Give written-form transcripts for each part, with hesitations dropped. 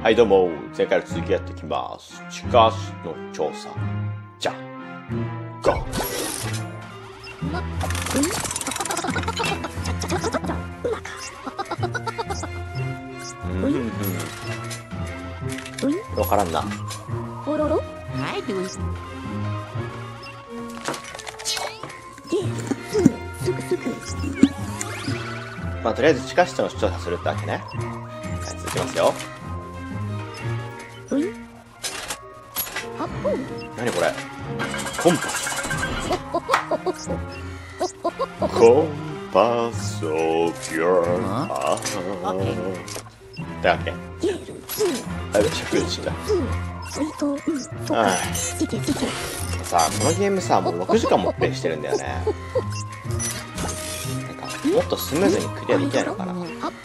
はいどうも、前回の続きやっていきます。地下室の調査。じゃゴー。わからんな。まあとりあえず地下室の調査するってわけね。はい、続きますよ。何これ、コンパス。コンパスオブヨーハーだっけ。あれ尺打ちだ。さあこのゲームさ、もう6時間もプレイしてるんだよね。なんかもっとスムーズにクリアできないのかな。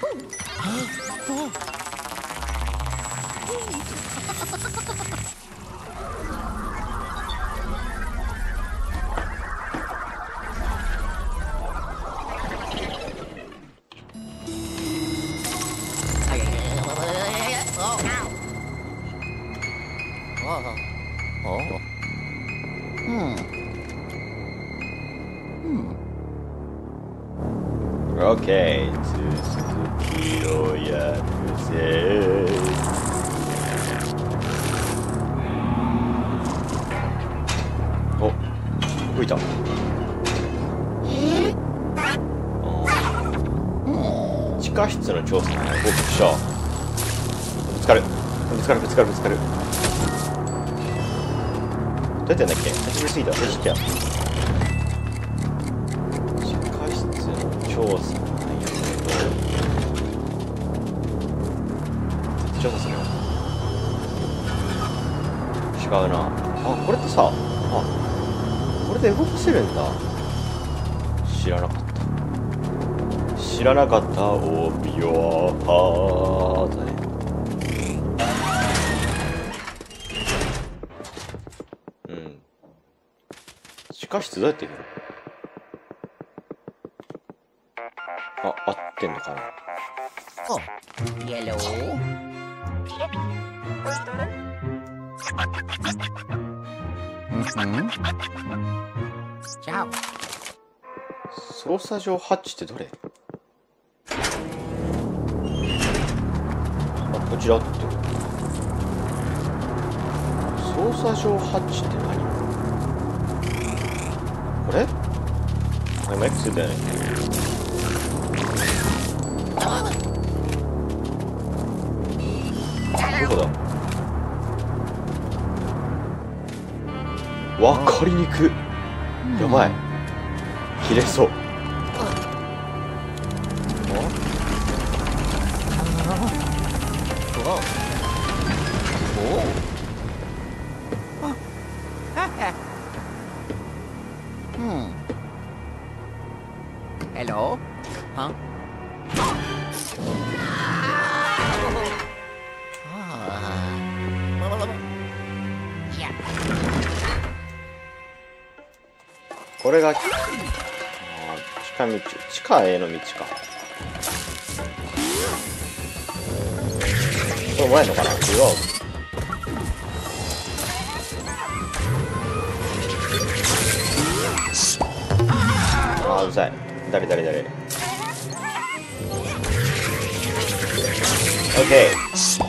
オッケー、続きをやるぜ。お、吹いた。地下室の調査ね。お、びっくりした。ぶつかる。ぶつかる。どうやってんだっけ。走りすぎた。走っちゃう。地下室の調査。調査するよ。違うな。あ、これってさ、あ、これで動かせるんだ。知らなかった。オービオーハーだね。うん。地下室どうやって行くの？あ、合ってんのかな。 イエロー。 操作上ハッチってどれ？あ、こちらってる。操作上ハッチって何？これ？あ、今 X だよね。どこだ？わかりにく。やばい。切れそう。 Hello? Huh? Yeah. これが近道、地下への道か。これもらえるのかな。違う。あー、うざい。誰。オッケー。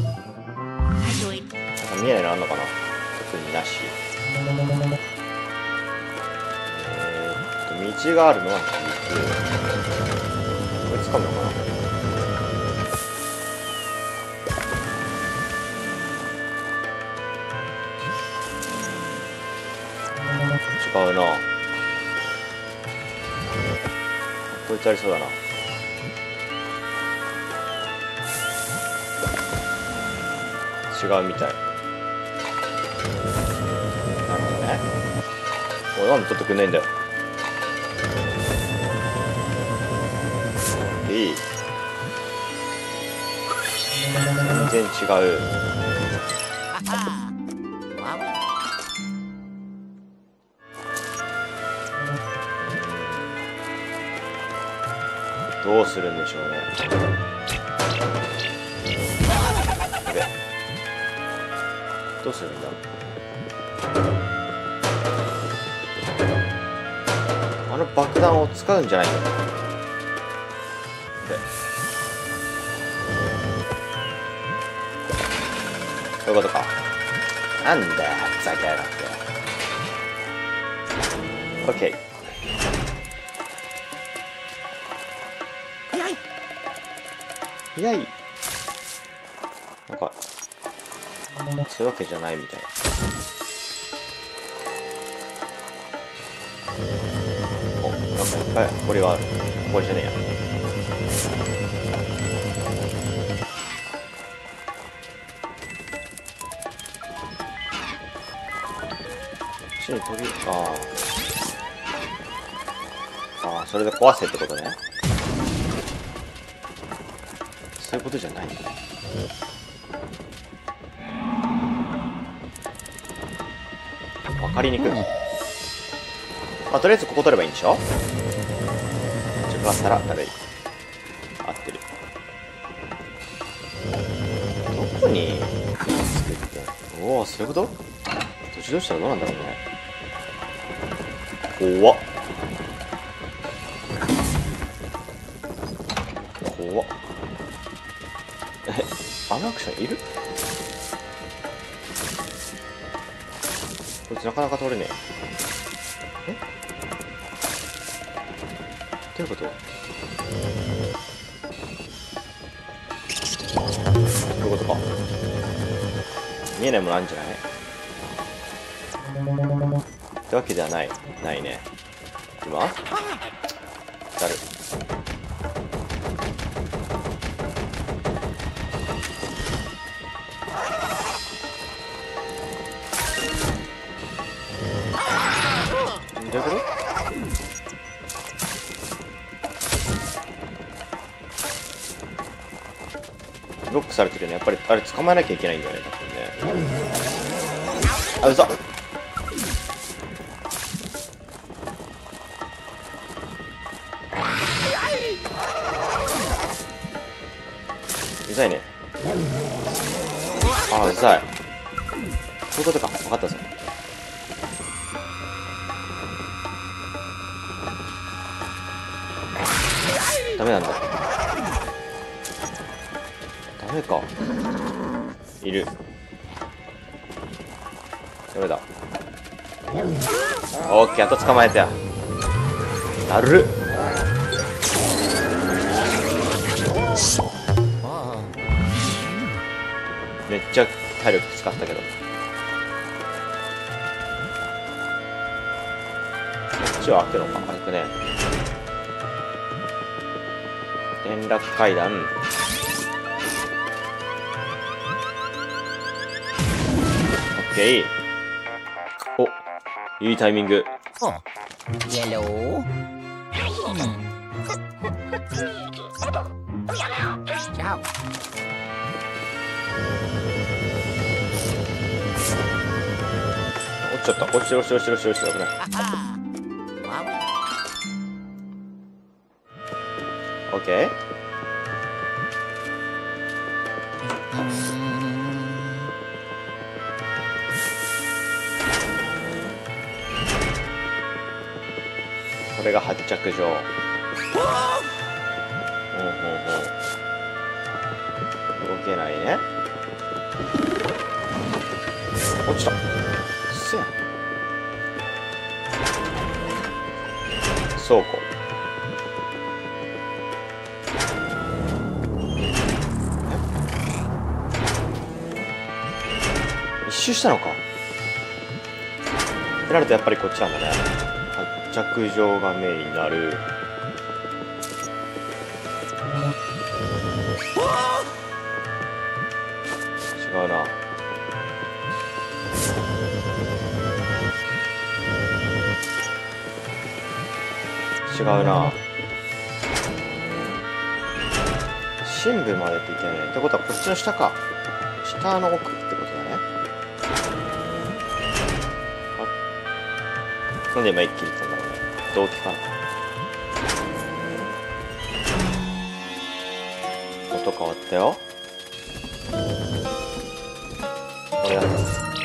なんか見えないのあんのかな。特になし。道があるのは聞いて、これ掴むのかな。違うな。こいつありそうだな。違うみたい。なるほどね。おい、なんで取ってくんないんだよ。いい。全然違う。どうするんでしょうね。でどうすればいいんだ。あの爆弾を使うんじゃないんだ。そういうことか。なんだよ、ふざけやがって。オッケー。イェイ。なんかそういうわけじゃないみたい。お、なんかいっぱいこれはある。これじゃねえや。死に飛び、ああ、それで壊せってことね。そういうことじゃない。わかりにくい。まあ、とりあえずここ取ればいいんでしょ。ちょっとあったらだるい。合ってる。どこに作って。おお、そういうこと。途中どうしたらどうなんだろうね。怖っ。怖っ。あのアクションいる？こいつなかなか通れねえ。どういうこと？そういうことか。見えないものあるんじゃない？ってわけではない。ないね。今？だる。どういうこと？ロックされてるね。やっぱりあれ捕まえなきゃいけないんだよね、多分ね。あ、うざっ。うざいね。あ、うざい。そういうことか。分かったぞ。ダメなんだ。ダメか。いる。ダメだ。オッケー、あと捕まえたよ。だるっ。めっちゃ体力使ったけど。こっちは開くのか。開くね。連絡階段。オッケー。お、いいタイミング。 イエロー。じゃあ。 落ちちゃった。落ちてる落ちてる落ちてる落ちてる落ちてる。危ない。オッケー。これが発着場。動けないね。落ちた。せや。倉庫。一周したのか。ってなるとやっぱりこっちなんだね。発着場がメインになる。違うな。違うな。深部までって言ってね。ってことはこっちの下か。下の奥ってことだね。なんで今一気に行ったんだろうね。動機かな。音変わったよ。これだ。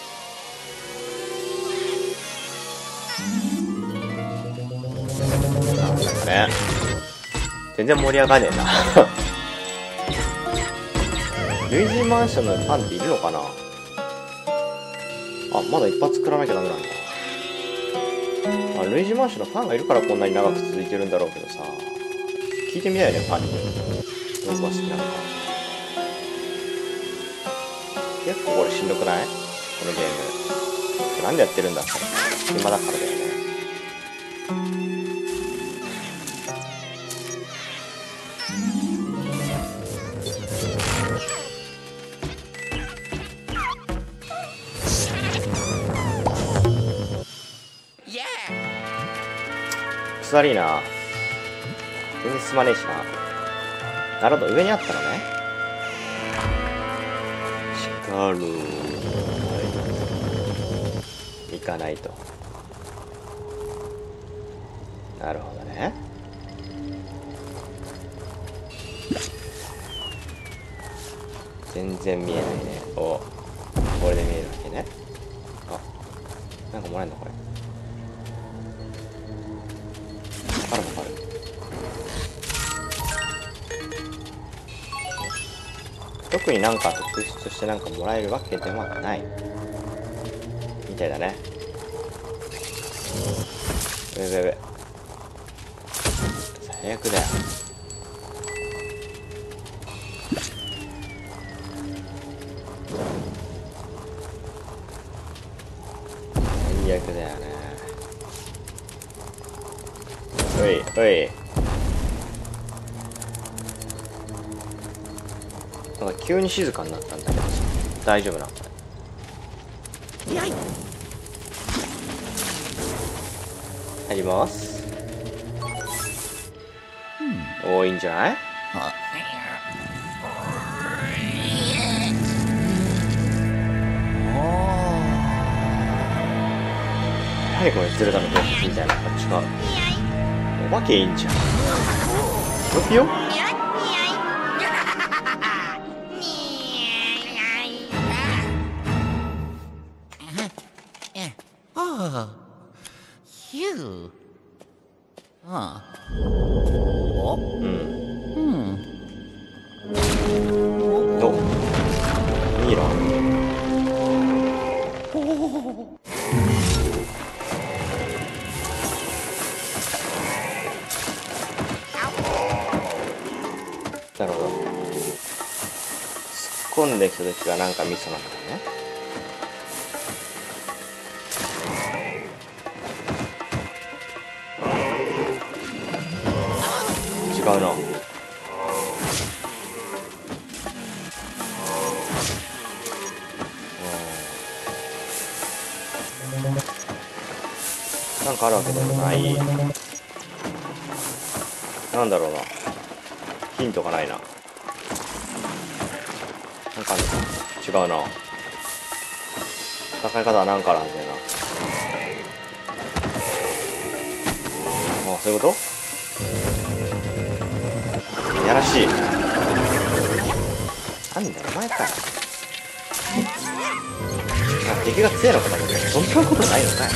なんかね、全然盛り上がねえな。 ルイージマンションのファンっているのかな。あ、まだ一発食らわなきゃダメなんだ。あ、ルイージマンションのファンがいるからこんなに長く続いてるんだろうけどさ、聞いてみたいよね、ファンに。どこが好きなのか。結構これしんどくない？このゲーム。なんでやってるんだって。暇だからだよね。悪いな。全然進まねえしな。なるほど、上にあったのね。しかる。行かないと。なるほどね。全然見えないね。お、これで見えるわけね。あ、なんかもらえんのこれ。わかる。特になんか特殊としてなんかもらえるわけではないみたいだね。上最悪だよ。最悪だよね。おいなんか急に静かになったんだけどさ、大丈夫なの？入ります。おー、いいんじゃない？何これずれたの洞窟みたいな感じが。お化けいいんじゃん。ピヨピヨ？お、ミイラ。なるほど。突っ込んできた時がなんかミソなんだね。違うな。なんかあるわけでもない。なんだろうな。ヒントがないな。なんかあるのか。違うな。戦い方はなんかあるんだよな。あ、そういうこと？やらしい。なんだよ、お前かよ。あ、敵が強いのかと思って。そんなことないのかい。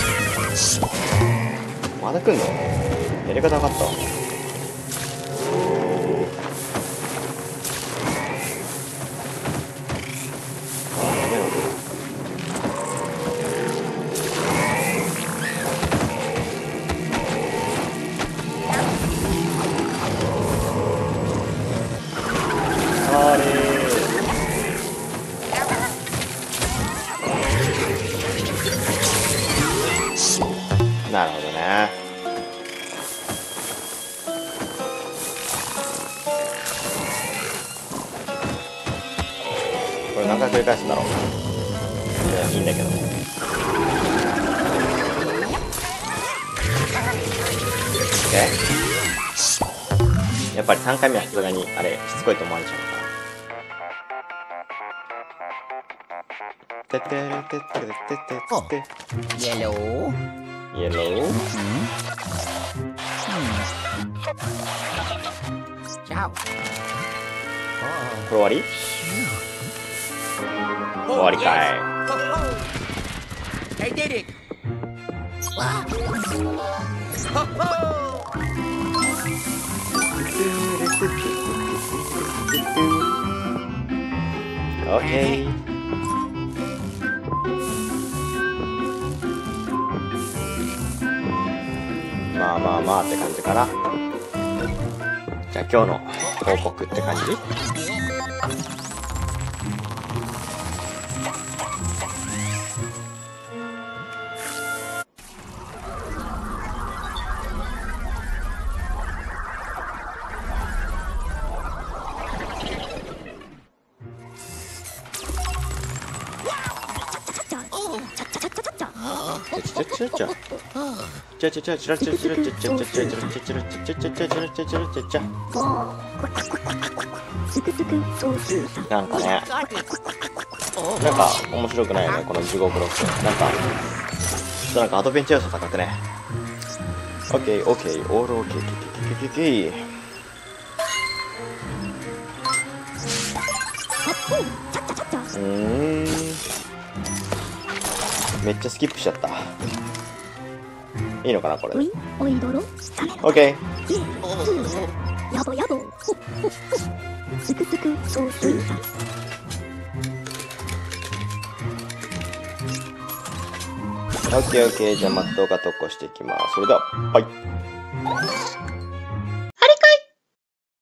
まだ来んの？やり方分かったわ。なるほどね。これ何回繰り返すんだろう。いいんだけど。やっぱり3回目はさすがにあれしつこいと思われちゃうのかな。てってれてってれてってってイエロー。 イエロー。 チャオ。 これ終わり？終わりかい。 I did it. オッケー。まあまあまあって感じかな。じゃあ今日の報告って感じ。なんかね、なんか面白くないよね、この15ブロック。なんかアドベンチャー要素高くね。オッケーオッケー、オールオッケー、ケケ。めっちゃスキップしちゃった。いいのかなこれで。オッケー。オッケーオッケー、じゃあマットが投稿していきます。それではバイ。